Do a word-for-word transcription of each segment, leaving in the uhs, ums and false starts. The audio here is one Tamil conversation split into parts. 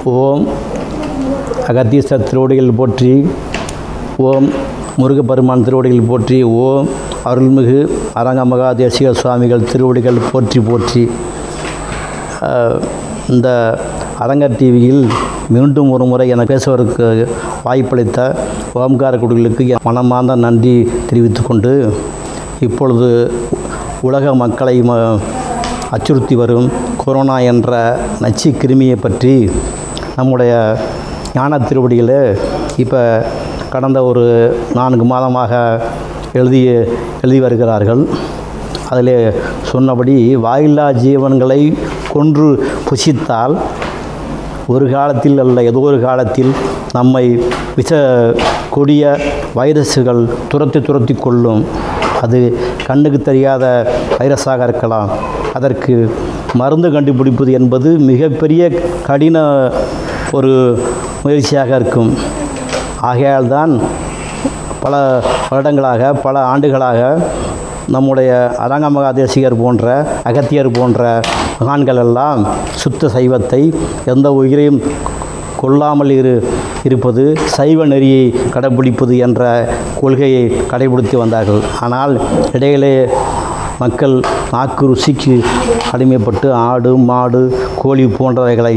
ஓம் அகத்தீஸ்வரர் திருவடிகள் போற்றி, ஓம் முருகப்பெருமான் திருவடிகள் போற்றி, ஓம் அருள்மிகு அரங்க மகாதேசிக சுவாமிகள் திருவடிகள் போற்றி போற்றி. இந்த அரங்கர் டிவியில் மீண்டும் ஒரு முறை என பேசுவதற்கு வாய்ப்பளித்த ஓம்கார குடிகளுக்கு மனமார்ந்த நன்றி தெரிவித்து கொண்டு, இப்பொழுது உலக மக்களை அச்சுறுத்தி வரும் கொரோனா என்ற நச்சு கிருமியை பற்றி நம்முடைய ஞான திருவடியில் இப்போ கடந்த ஒரு நான்கு மாதமாக எழுதி எழுதி வருகிறார்கள். அதில் சொன்னபடி வாயில்லா ஜீவன்களை கொன்று புசித்தால் ஒரு காலத்தில் அல்ல ஏதோ ஒரு காலத்தில் நம்மை விஷ கொடிய வைரஸுகள் துரத்தி துரத்தி கொள்ளும். அது கண்ணுக்கு தெரியாத வைரஸாக இருக்கலாம். அதற்கு மருந்து கண்டுபிடிப்பது என்பது மிகப்பெரிய கடின ஒரு முயற்சியாக இருக்கும். ஆகையால் தான் பல வருடங்களாக பல ஆண்டுகளாக நம்முடைய அரங்க மகாதேசிகர் போன்ற அகத்தியர் போன்ற மகான்கள் எல்லாம் சுத்த சைவத்தை, எந்த உயிரையும் கொல்லாமல் இரு இருப்பது சைவ நெறியை கடைபிடிப்பது என்ற கொள்கையை கடைபிடித்து வந்தார்கள். ஆனால் இடையிலே மக்கள் நாக்கு ருசிக்கு அடிமைப்பட்டு ஆடு மாடு கோழி போன்றவைகளை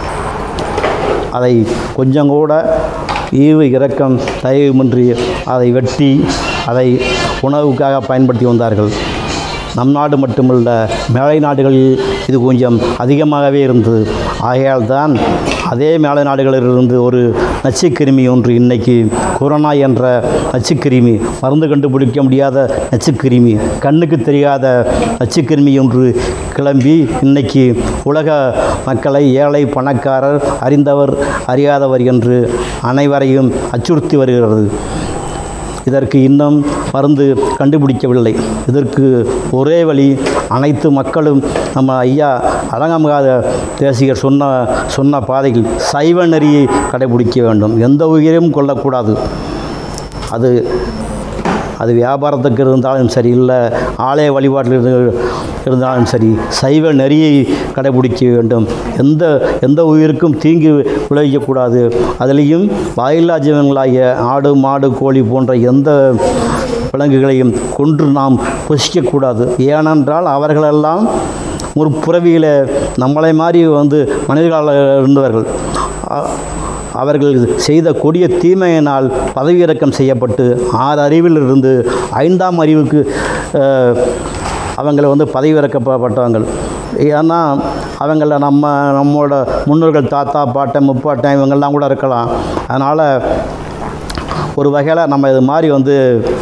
அதை கொஞ்சம் கூட ஈவு இரக்கம் தயவுமின்றி அதை வெட்டி அதை உணவுக்காக பயன்படுத்தி வந்தார்கள். நம் நாடு மட்டுமல்ல, மேலை நாடுகளில் இது கொஞ்சம் அதிகமாகவே இருந்தது. ஆகையால் தான் அதே மேலை நாடுகளிலிருந்து ஒரு நச்சுக்கிருமி ஒன்று இன்றைக்கி கொரோனா என்ற நச்சுக்கிருமி, மருந்து கண்டுபிடிக்க முடியாத நச்சுக்கிருமி, கண்ணுக்கு தெரியாத நச்சுக்கிருமி ஒன்று கிளம்பி இன்றைக்கி உலக மக்களை ஏழை பணக்காரர் அறிந்தவர் அறியாதவர் என்று அனைவரையும் அச்சுறுத்தி வருகிறது. இதற்கு இன்னும் மருந்து கண்டுபிடிக்கவில்லை. இதற்கு ஒரே வழி, அனைத்து மக்களும் நம்ம ஐயா அரங்க மகாதேசிகர் சொன்ன சொன்ன பாதையில் சைவ நெறியை கடைபிடிக்க வேண்டும். எந்த உயிரையும் கொள்ளக்கூடாது. அது அது வியாபாரத்துக்கு இருந்தாலும் சரி, இல்லை ஆலய வழிபாட்டில் இருந்து இருந்தாலும் சரி, சைவ நெறியை கடைபிடிக்க வேண்டும். எந்த எந்த உயிருக்கும் தீங்கு விளைவிக்கக்கூடாது. அதுலேயும் வாயில்லா ஜீவன்களாகிய ஆடு மாடு கோழி போன்ற எந்த விலங்குகளையும் கொன்று நாம் புசிக்கக்கூடாது. ஏனென்றால் அவர்களெல்லாம் ஒரு புறவியில் நம்மளை மாதிரி வந்து மனிதர்களாக இருந்தவர்கள். அவர்கள் செய்த கொடிய தீமையினால் பதவியிறக்கம் செய்யப்பட்டு ஆறு அறிவில் இருந்து ஐந்தாம் அறிவுக்கு அவங்களை வந்து பதவியிறக்கப்பட்டவங்க. ஏன்னா அவங்கள நம்ம நம்மளோட முன்னோர்கள் தாத்தா பாட்டன் முப்பாட்டன் இவங்கெல்லாம் கூட இருக்கலாம். அதனால் ஒரு வகையில் நம்ம இது மாதிரி வந்து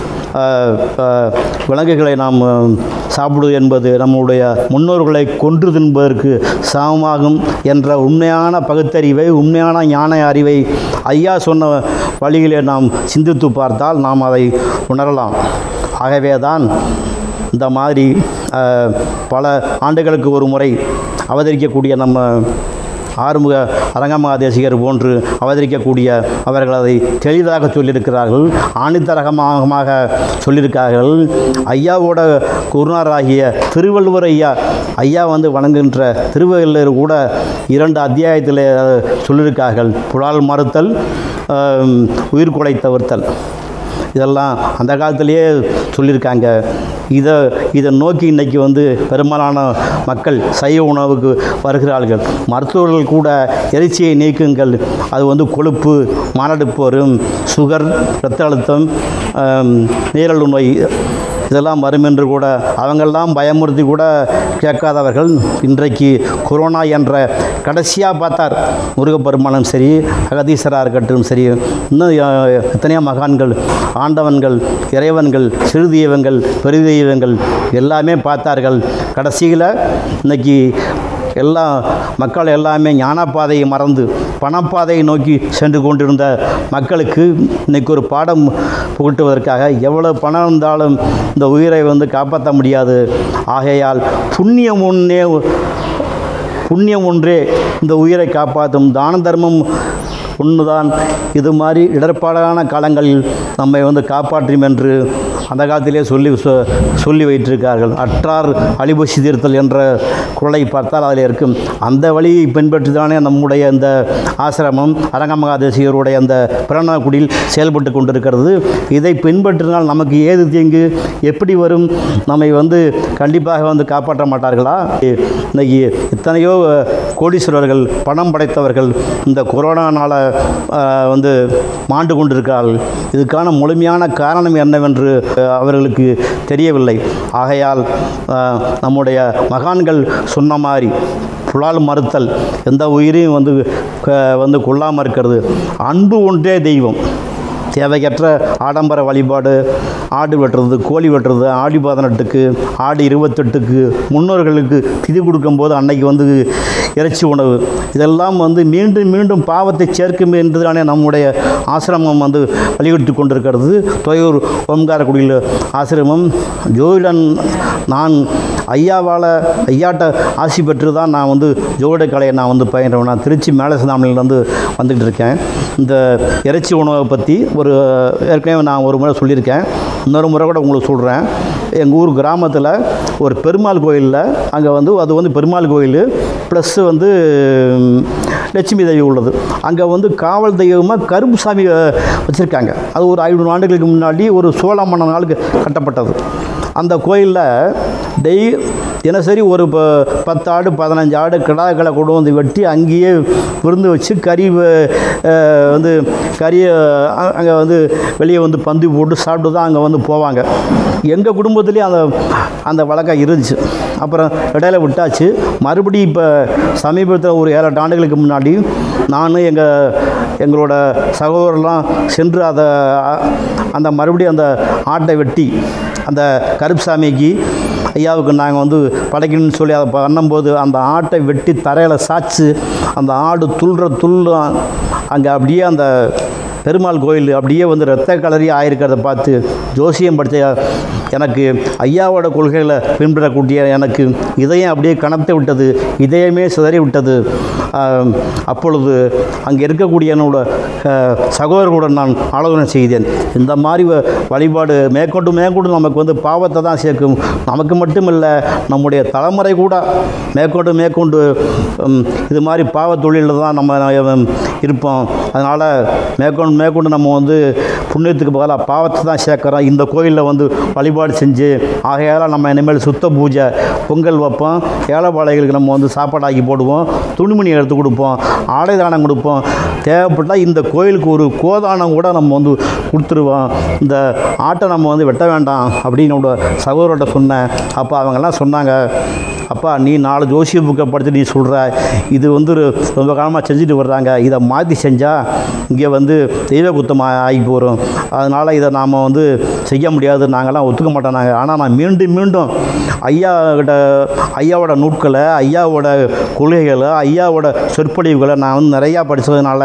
விலங்குகளை நாம் சாப்பிடுவது என்பது நம்முடைய முன்னோர்களை கொன்று தின்பதற்கு சமமாகும் என்ற உண்மையான பகுத்தறிவை, உண்மையான ஞான அறிவை ஐயா சொன்ன வழியிலே நாம் சிந்தித்து பார்த்தால் நாம் அதை உணரலாம். ஆகவே தான் இந்த மாதிரி பல ஆண்டுகளுக்கு ஒரு முறை அவதரிக்கக்கூடிய நம்ம ஆறுமுக அரங்க மகாதேசிகர் போன்று அவதரிக்கக்கூடிய அவர்கள் அதை தெளிவாக சொல்லியிருக்கிறார்கள், ஆணித்தரகமாக சொல்லியிருக்கிறார்கள். ஐயாவோட குருநாராகிய திருவள்ளுவர் ஐயா ஐயா வந்து வணங்குகின்ற திருவள்ளுவர் கூட இரண்டு அத்தியாயத்தில் சொல்லியிருக்கார்கள். புலால் மறுத்தல், உயிர் கொலை தவிர்த்தல், இதெல்லாம் அந்த காலத்திலேயே சொல்லியிருக்காங்க. இதை இதை நோக்கி இன்றைக்கி வந்து பெரும்பாலான மக்கள் சைவ உணவுக்கு வருகிறார்கள். மருத்துவர்கள் கூட இறைச்சியை நீக்குங்கள், அது வந்து கொழுப்பு, மாரடைப்பு வரும், சுகர், இரத்த அழுத்தம், நீரிழிவு நோய் இதெல்லாம் வரும் என்று கூட அவங்கெல்லாம் பயமுறுத்தி கூட கேட்காதவர்கள் இன்றைக்கு கொரோனா என்ற கடைசியாக பார்த்தார் முருகப்பெருமானும் சரி, அகதீஸ்வரராக இருக்கட்டும் சரி, இன்னும் எத்தனையோ மகான்கள், ஆண்டவன்கள், இறைவன்கள், சிறு தெய்வங்கள், பெரு தெய்வங்கள் எல்லாமே பார்த்தார்கள். கடைசியில் இன்றைக்கி எல்லா மக்கள் எல்லாமே ஞானப்பாதையை மறந்து பணப்பாதையை நோக்கி சென்று கொண்டிருந்த மக்களுக்கு இன்றைக்கி ஒரு பாடம் புகட்டுவதற்காக எவ்வளோ பணம் இருந்தாலும் இந்த உயிரை வந்து காப்பாற்ற முடியாது. ஆகையால் புண்ணியம் ஒன்றே புண்ணியம் ஒன்றே இந்த உயிரை காப்பாற்றும், தான தர்மம் ஒன்று தான் இது மாதிரி இடர்பாடான காலங்களில் நம்மை வந்து காப்பாற்றும் என்று அந்த காலத்திலே சொல்லி சொல்லி வைத்திருக்கார்கள். அற்றார் அழிபசி தீர்த்தல் என்ற குறளை பார்த்தால் அதில் இருக்கும். அந்த வழியை பின்பற்றி தானே நம்முடைய இந்த ஆசிரமம் அரங்கமகாதேசிகருடைய அந்த பிரணக்குடியில் செயல்பட்டு கொண்டிருக்கிறது. இதை பின்பற்றினால் நமக்கு ஏது தீங்கு எப்படி வரும்? நம்மை வந்து கண்டிப்பாக வந்து காப்பாற்ற மாட்டார்களா? இன்னைக்கு இத்தனையோ கோடீஸ்வரர்கள் பணம் படைத்தவர்கள் இந்த கொரோனானால் வந்து மாண்டு கொண்டிருக்கிறார்கள். இதுக்கான முழுமையான காரணம் என்னவென்று அவர்களுக்கு தெரியவில்லை. ஆகையால் நம்முடைய மகான்கள் சொன்ன மாதிரி புலால் மறுத்தல், எந்த உயிரையும் வந்து வந்து கொள்ளாமல் இருக்கிறது. அன்பு ஒன்றே தெய்வம். தேவையற்ற ஆடம்பர வழிபாடு, ஆடு வெட்டுறது, கோழி வெட்டுறது, ஆடி பதினெட்டுக்கு ஆடி இருபத்தெட்டுக்கு முன்னோர்களுக்கு திதி கொடுக்கும்போது அன்னைக்கு வந்து இறைச்சி உணவு, இதெல்லாம் வந்து மீண்டும் மீண்டும் பாவத்தை சேர்க்கும் என்றுதானே நம்முடைய ஆசிரமம் வந்து வலியுறுத்தி கொண்டிருக்கிறது. துறையூர் ஓம்காரக்குடியில் ஆசிரமம் ஜோதிடன் நான் ஐயாவால் ஐயாட்ட ஆசி பெற்று தான் நான் வந்து ஜோதிட கலையை நான் வந்து பயின்றேன். நான் திருச்சி மேலசிதாமணிலேருந்து வந்துக்கிட்டு இருக்கேன். இந்த இறைச்சி உணவை பற்றி ஒரு ஏற்கனவே நான் ஒரு முறை சொல்லியிருக்கேன், இன்னொரு முறை கூட உங்களுக்கு சொல்கிறேன். எங்கள் ஊர் கிராமத்தில் ஒரு பெருமாள் கோயிலில், அங்கே வந்து அது வந்து பெருமாள் கோயில் ப்ளஸ்ஸு வந்து லட்சுமி தெய்வம் உள்ளது. அங்கே வந்து காவல் தெய்வமாக கருப்பு சாமி வச்சுருக்காங்க. அது ஒரு ஐநூறு ஆண்டுகளுக்கு முன்னாடி ஒரு சோழ மன்னனாலுக்கு கட்டப்பட்டது. அந்த கோயிலில் டெய் தினசரி ஒரு ப பத்து ஆடு பதினஞ்சு ஆடு கிடாக்களை கொண்டு வந்து வெட்டி அங்கேயே விருந்து வச்சு கறி வந்து கறியை அங்கே வந்து வெளியே வந்து பந்தி போட்டு சாப்பிட்டு தான் அங்கே வந்து போவாங்க. எங்கள் குடும்பத்துலேயும் அந்த அந்த வழக்கம் இருந்துச்சு. அப்புறம் இடையில விட்டாச்சு. மறுபடியும் இப்போ சமீபத்தில் ஒரு ஏழு எட்டு ஆண்டுகளுக்கு முன்னாடி நான் எங்கள் எங்களோட சகோதரர்லாம் சென்று அதை அந்த மறுபடியும் அந்த ஆட்டை வெட்டி அந்த கருப்புசாமிக்கு ஐயாவுக்கு நாங்கள் வந்து படைக்கணும்னு சொல்லி அதை பண்ணும்போது அந்த ஆட்டை வெட்டி தரையில் சாய்ச்சி அந்த ஆடு துள்ளுற துள்ளு அங்கே அப்படியே அந்த பெருமாள் கோயில் அப்படியே வந்து இரத்த கலரி ஆயிருக்கிறத பார்த்து ஜோசியம் படித்த எனக்கு ஐயாவோட கொள்கைகளை பின்பற்றக்கூடிய எனக்கு இதயம் அப்படியே கனத்தை விட்டது, இதயமே சிதறி விட்டது. அப்பொழுது அங்கே இருக்கக்கூடிய என்னோட சகோதரர்களுடன் நான் ஆலோசனை செய்தேன். இந்த மாதிரி வழிபாடு மேற்கொண்டு மேற்கொண்டு நமக்கு வந்து பாவத்தை தான் சேர்க்கும். நமக்கு மட்டும் இல்லை, நம்முடைய தலைமுறை கூட மேற்கொண்டு மேற்கொண்டு இது மாதிரி பாவ தொழிலில் தான் நம்ம இருப்போம். அதனால் மேற்கொண்டு மேற்கொண்டு நம்ம வந்து புண்ணியத்துக்கு பதிலாக பாவத்தை தான் சேர்க்குறோம். இந்த கோயிலில் வந்து வழிபாடு செஞ்சு ஆகையால் நம்ம இனிமேல் சுத்த பூஜை பொங்கல் வைப்போம், ஏழைப்பாளைகளுக்கு நம்ம வந்து சாப்பாடாக்கி போடுவோம், துணிமணி எடுத்து கொடுப்போம், ஆடை தானம் கொடுப்போம். தேவைப்பட்டால் இந்த கோயிலுக்கு ஒரு கோதானம் கூட நம்ம வந்து கொடுத்துருவோம். இந்த ஆட்டை நம்ம வந்து வெட்ட வேண்டாம் அப்படின்னு என்னோட சகோதரோட சொன்னேன். அப்போ அவங்கெல்லாம் சொன்னாங்க, அப்பா நீ நாலு ஜோசிய புக்கை படித்து நீ சொல்கிற, இது வந்து ரொம்ப காலமாக செஞ்சுட்டு வர்றாங்க, இதை மாற்றி செஞ்சால் இங்கே வந்து தெய்வ குத்தமாக ஆகி போகிறோம், அதனால் இதை நாம் வந்து செய்ய முடியாது, நாங்கள்லாம் ஒத்துக்க மாட்டோம். நாங்கள் ஆனால் நான் மீண்டும் மீண்டும் ஐயா கிட்ட ஐயாவோட நூட்களை, ஐயாவோட கொள்கைகளை, ஐயாவோட சொற்பொழிவுகளை நான் வந்து நிறையா படித்ததுனால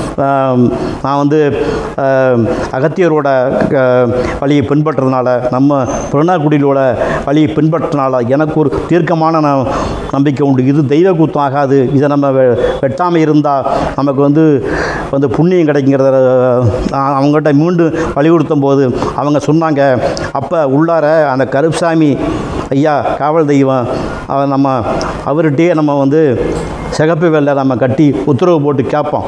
நான் வந்து அகத்தியரோட வழியை பின்பற்றதுனால, நம்ம பிரணாக்குடியிலோட வழியை பின்பற்றினால எனக்கு ஒரு தீர்க்கமான நம்பிக்கை உண்டு. இது தெய்வ கூத்தம் ஆகாது, இதை நம்ம வெட்டாமல் இருந்தால் நமக்கு வந்து வந்து புண்ணியம் கிடைக்குங்கிறத அவங்ககிட்ட மீண்டும் வலியுறுத்தும் போது அவங்க சொன்னாங்க, அப்போ உள்ளார அந்த கருப்புசாமி ஐயா காவல் தெய்வம் அவன் நம்ம அவர்கிட்டயே நம்ம வந்து சிகப்பு வெள்ளை நம்ம கட்டி உத்தரவு போட்டு கேட்போம்.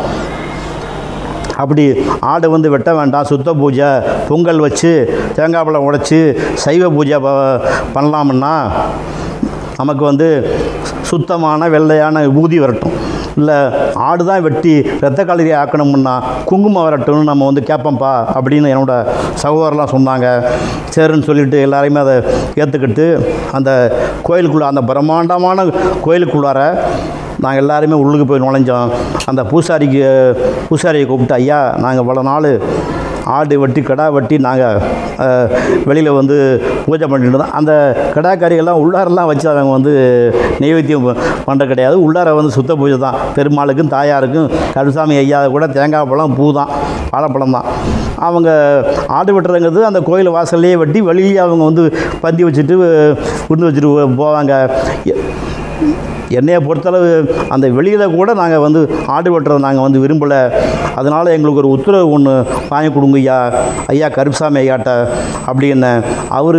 அப்படி ஆடு வந்து வெட்ட வேண்டாம், சுத்த பூஜை பொங்கல் வச்சு தேங்காய் பழம் உடைச்சி சைவ பூஜை பண்ணலாம்னா நமக்கு வந்து சுத்தமான வெள்ளையான ஊதி வரட்டும், இல்லை ஆடு தான் வெட்டி ரத்த கலரி ஆக்கணும்னா குங்குமம் வரட்டும்னு நம்ம வந்து கேட்போம்ப்பா அப்படின்னு என்னோடய சகோதரெலாம் சொன்னாங்க. சரின்னு சொல்லிவிட்டு எல்லாரையுமே அதை ஏற்றுக்கிட்டு அந்த கோயிலுக்குள்ளே, அந்த பிரம்மாண்டமான கோயிலுக்குள்ளார நாங்கள் எல்லாருமே உள்ளுக்கு போய் நுழைஞ்சோம். அந்த பூசாரிக்கு பூசாரியை கூப்பிட்டு, ஐயா நாங்கள் பல நாள் ஆடு வெட்டி கடா வெட்டி நாங்கள் வெளியில் வந்து பூஜை பண்ணிட்டு இருந்தோம். அந்த கடா கறியெல்லாம் உள்ளாரெல்லாம் வச்சு அவங்க வந்து நெய்வேத்தியம் பண்ணுற கிடையாது, உள்ளார வந்து சுத்த பூஜை தான். பெருமாளுக்கும் தாயாருக்கும் கருசாமி ஐயா கூட தேங்காய் பழம் பூ தான், வாழைப்பழம் தான். அவங்க ஆடு வெட்டுறதுங்கிறது அந்த கோயில் வாசல்லையே வெட்டி வெளியே அவங்க வந்து பந்தி வச்சுட்டு விருந்து வச்சுட்டு போவாங்க. என்னையை பொறுத்தளவு அந்த வெளியில் கூட நாங்கள் வந்து ஆடு வெட்டுறதை நாங்கள் வந்து விரும்பலை. அதனால் எங்களுக்கு ஒரு உத்தரவு ஒன்று வாங்கி கொடுங்க ஐயா ஐயா கருப்புசாமி ஐயாட்ட அப்படின்னு அவர்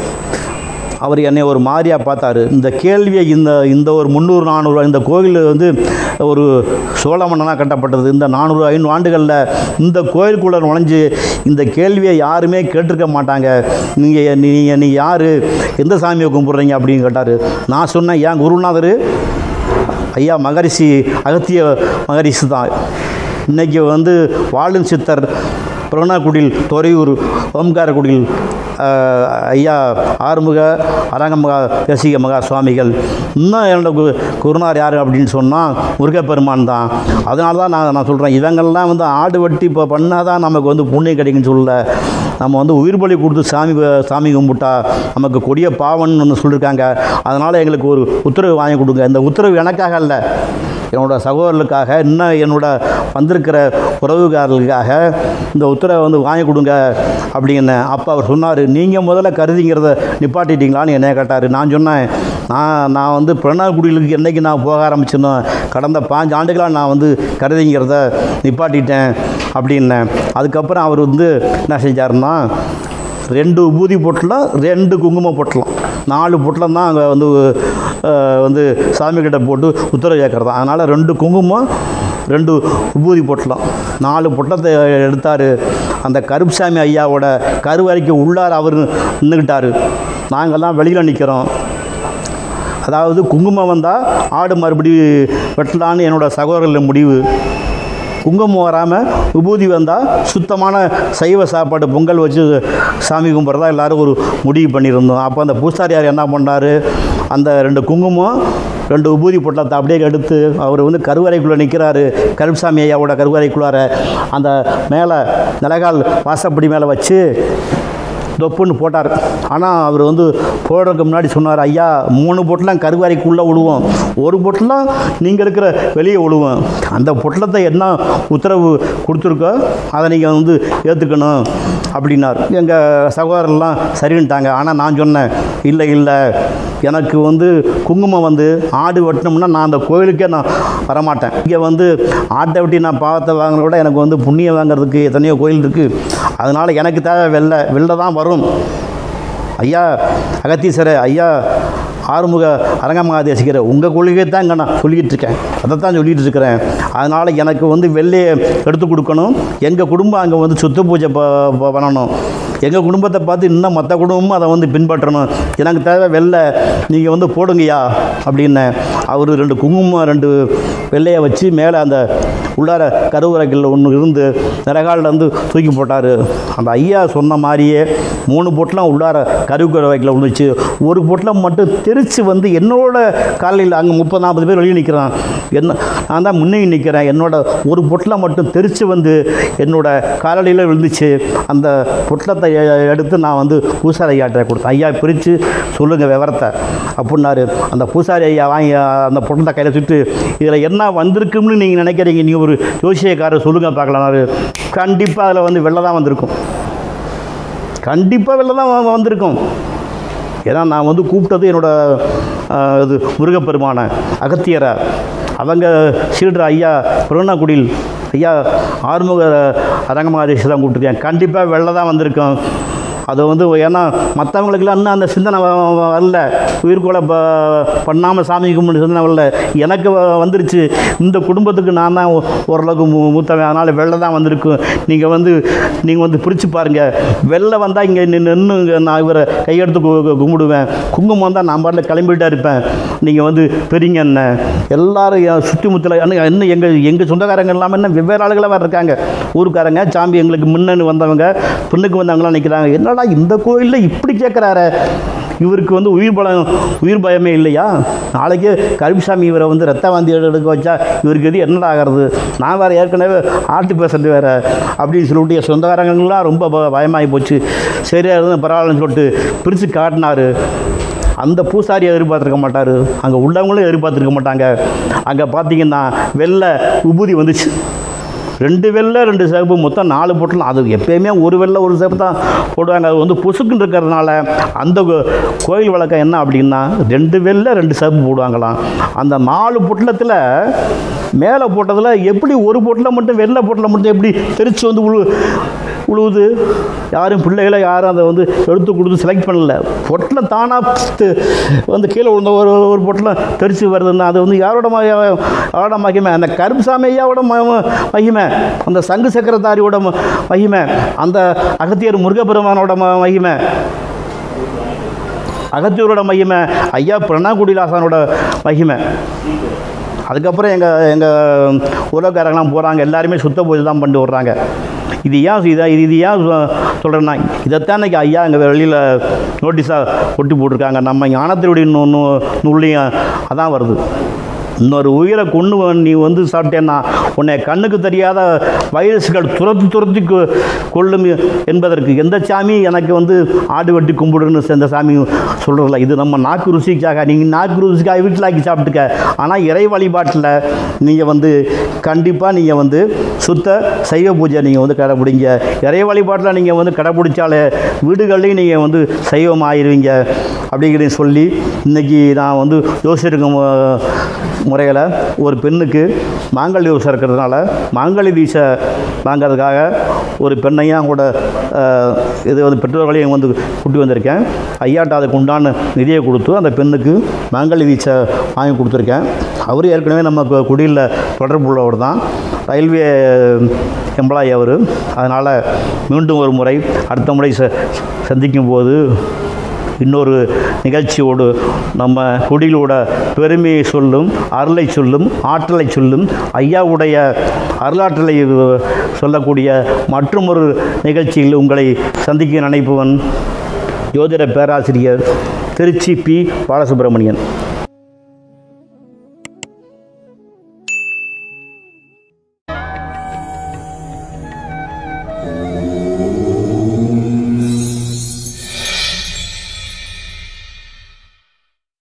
அவர் என்னை ஒரு மாதிரியாக பார்த்தாரு. இந்த கேள்வியை இந்த இந்த ஒரு முந்நூறு நானூறு இந்த கோயில் வந்து ஒரு சோழ மன்னனாக கட்டப்பட்டது. இந்த நானூறு ஐநூறு ஆண்டுகளில் இந்த கோயிலுக்குள்ளே நுழைஞ்சு இந்த கேள்வியை யாருமே கேட்டிருக்க மாட்டாங்க. நீங்கள் நீங்கள் நீ யார், எந்த சாமியை கும்பிட்றீங்க அப்படின்னு கேட்டார். நான் சொன்னேன், ஏன் குருநாதர் ஐயா மகரிஷி அகத்திய மகரிஷி தான். இன்றைக்கி வந்து வாழும் சித்தர் புறநாக்குடியில் துறையூர் ஓம்காரக்குடியில் ஐயா ஆறுமுக அரங்கமகா தேசிக மகா சுவாமிகள். இன்னும் என்னோட கு குருநார் யார் அப்படின்னு சொன்னால் முருகப்பெருமான் தான். அதனால தான் நான் நான் சொல்கிறேன், இவங்கள்லாம் வந்து ஆடு வெட்டி இப்போ பண்ணால் தான் நமக்கு வந்து புண்ணியம் கிடைக்குன்னு சொல்லல. நம்ம வந்து உயிர் பலி கொடுத்து சாமி சாமி கும்பிட்டா நமக்கு கொடிய பாவம்னு ஒன்று சொல்லியிருக்காங்க. அதனால் எங்களுக்கு ஒரு உத்தரவு வாங்கி கொடுங்க. இந்த உத்தரவு எனக்காக இல்லை, என்னோடய சகோதரர்களுக்காக, இன்னும் என்னோட வந்திருக்கிற உறவுகாரர்களுக்காக இந்த உத்தரவை வந்து வாங்கி கொடுங்க அப்படின்னு. அப்போ அவர் சொன்னார், நீங்கள் முதல்ல கருதிங்கிறத நிப்பாட்டிட்டீங்களான்னு என்னை கேட்டார். நான் சொன்னேன், நான் நான் வந்து புறநாக்குடியிலுக்கு என்றைக்கு நான் போக ஆரம்பிச்சேனோ கடந்த பாஞ்சு ஆண்டுகளாக நான் வந்து கருதிங்கிறத நிப்பாட்டிட்டேன் அப்படின்னேன். அதுக்கப்புறம் அவர் வந்து என்ன செஞ்சாருன்னா, ரெண்டு உபூதி பொட்டலம், ரெண்டு குங்கும பொட்டலம், நாலு பொட்டலம் தான் அங்கே வந்து வந்து சாமிக்கிட்ட போட்டு உத்தரவு கேட்குறது. அதனால் ரெண்டு குங்குமம், ரெண்டு உபூதி பொட்டலம், நாலு பொட்டலத்தை எடுத்தார். அந்த கருப்புசாமி ஐயாவோட கருவறைக்கு உள்ளார் அவர் நின்றுக்கிட்டார். நாங்கள்லாம் வெளியில் நிற்கிறோம். அதாவது குங்குமம் வந்தால் ஆடு மறுபடி வெட்டலான்னு என்னோடய சகோதரர்கள் முடிவு. குங்குமம் வராமல் விபூதி வந்தால் சுத்தமான சைவ சாப்பாடு பொங்கல் வச்சு சாமி கும்பிட்றதா எல்லோரும் ஒரு முடிவு பண்ணியிருந்தோம். அப்போ அந்த பூசாரியார் என்ன பண்ணார், அந்த ரெண்டு குங்குமம் ரெண்டு உபூதி பொட்டலத்தை அப்படியே எடுத்து அவர் வந்து கருவறைக்குள்ளே நிற்கிறாரு. கருப்புசாமி ஐயாவோட கருவறைக்குள்ளார அந்த மேலே நிலகால் வாசப்படி மேலே வச்சு தொப்புன்னு போட்டார். ஆனால் அவர் வந்து போடுறதுக்கு முன்னாடி சொன்னார், ஐயா மூணு பொட்டலாம் கருவறைக்குள்ளே விழுவோம், ஒரு பொட்டலாம் நீங்கள் இருக்கிற வெளியே விழுவோம். அந்த பொட்டலத்தை என்ன உத்தரவு கொடுத்துருக்கோ அதை நீங்கள் வந்து ஏற்றுக்கணும் அப்படின்னார். எங்கள் சகோதரர்லாம் சரின்ட்டாங்க. ஆனால் நான் சொன்னேன், இல்லை இல்லை எனக்கு வந்து குங்குமம் வந்து ஆடு வெட்டினோம்னா நான் அந்த கோயிலுக்கே நான் வரமாட்டேன். இங்கே வந்து ஆட்டை வெட்டி நான் பாவத்தை வாங்குறத விட எனக்கு வந்து புண்ணியம் வாங்கிறதுக்கு எத்தனையோ கோயில் இருக்குது. அதனால் எனக்கு தேவை வெள்ளை வெள்ளை தான் வரும். ஐயா அகத்தீஸ்வரர், ஐயா ஆறுமுக அரங்கமகாதேசிக்கிற உங்கள் கொள்கையை தான் இங்கே நான் சொல்லிக்கிட்டு இருக்கேன், அதை தான் சொல்லிகிட்டு இருக்கிறேன். அதனால் எனக்கு வந்து வெள்ளையை எடுத்து கொடுக்கணும். எங்கள் குடும்பம் அங்கே வந்து சொத்து பூஜை ப பண்ணணும். எங்கள் குடும்பத்தை பார்த்து இன்னும் மற்ற குடும்பமும் அதை வந்து பின்பற்றணும். எனக்கு தேவை வெள்ளை, நீங்கள் வந்து போடுங்கய்யா அப்படின்னு. அவர் ரெண்டு குங்குமம் ரெண்டு வெள்ளையை வச்சு மேலே அந்த உள்ளார கருவறைகளில் ஒன்று இருந்து நிறகாலில் வந்து தூக்கி போட்டார். அந்த ஐயா சொன்ன மாதிரியே மூணு பொட்டலம் உள்ளார கருவறைகளில் விழுந்துச்சு. ஒரு பொட்டலம் மட்டும் தெரித்து வந்து என்னோட காலையில் அங்கே முப்பது நாற்பது பேர் வெளியே நிற்கிறான், என்ன நான் தான் முன்னே நிற்கிறேன். என்னோட ஒரு பொட்டலம் மட்டும் தெரித்து வந்து என்னோட காலடியில் விழுந்துச்சு. அந்த பொட்டலத்தை எடுத்து நான் வந்து பூசாரி ஐயாட்ட கொடுத்தேன். ஐயா பிரித்து சொல்லுங்கள் விவரத்தை அப்படின்னாரு. அந்த பூசாரி ஐயா வாங்கி அந்த பொட்டலத்தை கையில் சுட்டு, இதில் என்ன வந்திருக்கும்னு நீங்கள் நினைக்கிறீங்க, நீங்கள் ஒரு ஜோசியக்காரர் சொல்லுங்கள் பார்க்கலாம்னாரு. கண்டிப்பாக அதில் வந்து வெள்ளை தான் வந்திருக்கும், கண்டிப்பாக வெள்ளை தான் வந்திருக்கும். ஏன்னா நான் வந்து கூப்பிட்டது என்னோடய இது முருகப்பெருமான அகத்தியரை, அவங்க சீடுற ஐயா புறநாக்குடியில் ஐயா ஆறுமுக அரங்கமகாதேசி தான் கூப்பிட்டுருக்கேன். கண்டிப்பாக வெள்ளை தான் வந்திருக்கும். அது வந்து ஏன்னா மற்றவங்களுக்குலாம் இன்னும் அந்த சிந்தனை வரல, உயிர்கொலை ப பண்ணாமல் சாமி கும்பிட்டு சிந்தனை வரல. எனக்கு வந்துருச்சு. இந்த குடும்பத்துக்கு நான் தான் ஓரளவுக்கு மூ மூத்தவன், அதனால் வெள்ளை தான் வந்திருக்கும். நீங்கள் வந்து நீங்கள் வந்து பிரித்து பாருங்கள். வெள்ளை வந்தால் இங்கே நின்று நான் இவரை கையெடுத்து கும்பிடுவேன். குங்குமம் வந்தால் நான் பாட்டில் கிளம்பிட்டே இருப்பேன். நீங்கள் வந்து பெரியங்க என்ன எல்லோரும் சுற்றி முத்தில் இன்னும் எங்கள் எங்கள் சொந்தக்காரங்க இல்லாமல் இன்னும் வெவ்வேறு ஆளுகளாக வேறு இருக்காங்க. ஊருக்காரங்க சாமி எங்களுக்கு முன்னன்னு வந்தவங்க பெண்ணுக்கு வந்தவங்களாம் நிற்கிறாங்க. என்னடா இந்த கோயிலில் இப்படி கேட்குறாரு, இவருக்கு வந்து உயிர் பலம் உயிர் பயமே இல்லையா? நாளைக்கு கருப்புசாமி இவரை வந்து ரத்த வாந்தி எடுக்க வச்சா இவருக்கு எது என்னடா ஆகிறது? நான் வேறு ஏற்கனவே ஆர்ட் பேஷண்ட் வேறு அப்படின்னு சொல்லிட்டு என் சொந்தக்காரங்களாம் ரொம்ப பயமாகி போச்சு. சரியாக இருந்து பரவாயில்லன்னு சொல்லிட்டு பிரித்து காட்டினார். அந்த பூசாரியை எதிர்பார்த்துருக்க மாட்டார், அங்கே உள்ளவங்களும் எதிர்பார்த்துருக்க மாட்டாங்க. அங்கே பார்த்தீங்கன்னா வெள்ளை உபூதி வந்துச்சு. ரெண்டு வெள்ளை ரெண்டு சிவப்பு மொத்தம் நாலு பொட்டலம். அது எப்பயுமே ஒரு வெள்ளை ஒரு சிவப்பு தான் போடுவாங்க. அது வந்து புசுக்குன்னு இருக்கிறதுனால அந்த கோயில் வழக்கம் என்ன அப்படின்னா ரெண்டு வெள்ளை ரெண்டு சிவப்பு போடுவாங்களாம். அந்த நாலு பொட்டலத்தில் மேலே போட்டதில் எப்படி ஒரு பொட்டலம் மட்டும் வெள்ளை பொட்டலம் மட்டும் எப்படி தெரிச்சு வந்து உழு உழுவுது? யாரும் பிள்ளைகளை யாரும் அதை வந்து எடுத்து கொடுத்து செலக்ட் பண்ணல. பொட்டலம் தானாக வந்து கீழே விழுந்த ஒரு ஒரு பொட்டலம் தெரிச்சு வருதுன்னா அது வந்து யாரோட யாரோட மகிமை? அந்த கருப்புசாமி ஐயாவோட மகிமை, அந்த சங்கு சக்கரதாரியோட மகிமை, அந்த அகத்தியர் முருகப்பெருமானோட மகிமை, அகத்தியரோட மகிமை, ஐயா பிரணாகுடிலாசனோட மகிமை. அதுக்கப்புறம் எங்கள் எங்கள் உலகக்காரங்களாம் போகிறாங்க, எல்லாருமே சுத்த பூஜை தான் பண்ணிட்டு வர்றாங்க. இது ஏன் இதை இது இது ஏன் சொல்கிறேன்னா இதைத்தான் இன்றைக்கி ஐயா எங்கள் வெளியில் நோட்டீஸாக ஒட்டி போட்டிருக்காங்க. நம்ம ஞானத்தினுடைய நூ நூல்லையும் அதான் வருது. இன்னொரு உயிரை கொண்டு நீ வந்து சாப்பிட்டேன்னா உன்னை கண்ணுக்கு தெரியாத வைரஸ்கள் துரத்து துரத்தி கொள்ளும் என்பதற்கு எந்த சாமி எனக்கு வந்து ஆடு வெட்டி கும்பிடுன்னு எந்த சாமி சொல்கிறதில்ல. இது நம்ம நாக்கு ருசிக்காக, நீங்கள் நாக்கு ருசிக்காக வீட்டில் ஆக்கி சாப்பிட்டுக்க. ஆனால் இறை வழிபாட்டில் நீங்கள் வந்து கண்டிப்பாக நீங்கள் வந்து சுத்த சைவ பூஜை நீங்கள் வந்து கடைப்பிடிங்க. இறை வழிபாட்டில் நீங்கள் வந்து கடைப்பிடிச்சாலே வீடுகள்லையும் நீங்கள் வந்து சைவம் ஆயிடுவீங்க அப்படிங்கிறத சொல்லி இன்றைக்கி நான் வந்து யோசிச்சிருக்க முறையில் ஒரு பெண்ணுக்கு மாங்கல்ய தீசை இருக்கிறதுனால மாங்கல்ய தீசை வாங்கிறதுக்காக ஒரு பெண்ணையும் கூட இது வந்து பெற்றோர்களையும் வந்து கூட்டி வந்திருக்கேன். ஐயாட்ட அதுக்கு உண்டான நிதியை கொடுத்து அந்த பெண்ணுக்கு மாங்கல்ய தீசை வாங்கி கொடுத்துருக்கேன். அவர் ஏற்கனவே நம்ம குடியில் தொடர்பு உள்ளவர் தான், ரயில்வே எம்ப்ளாயி அவர். அதனால் மீண்டும் ஒரு முறை அடுத்த முறை ச சந்திக்கும் போது இன்னொரு நிகழ்ச்சியோடு நம்ம குடியிலோட பெருமையை சொல்லும், அருளை சொல்லும், ஆற்றலை சொல்லும், ஐயாவுடைய அருளாற்றலை சொல்லக்கூடிய மற்றொரு நிகழ்ச்சியில் உங்களை சந்திக்க நினைப்பவன் ஜோதிட பேராசிரியர் திருச்சி பி பாலசுப்ரமணியன்.